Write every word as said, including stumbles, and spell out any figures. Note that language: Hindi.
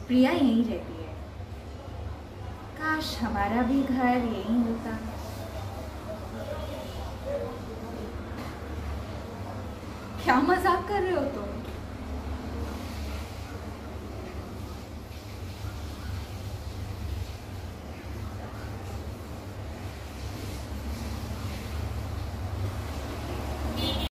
प्रिया यहीं रहती है। काश हमारा भी घर यहीं होता। क्या मजाक कर रहे हो तुम?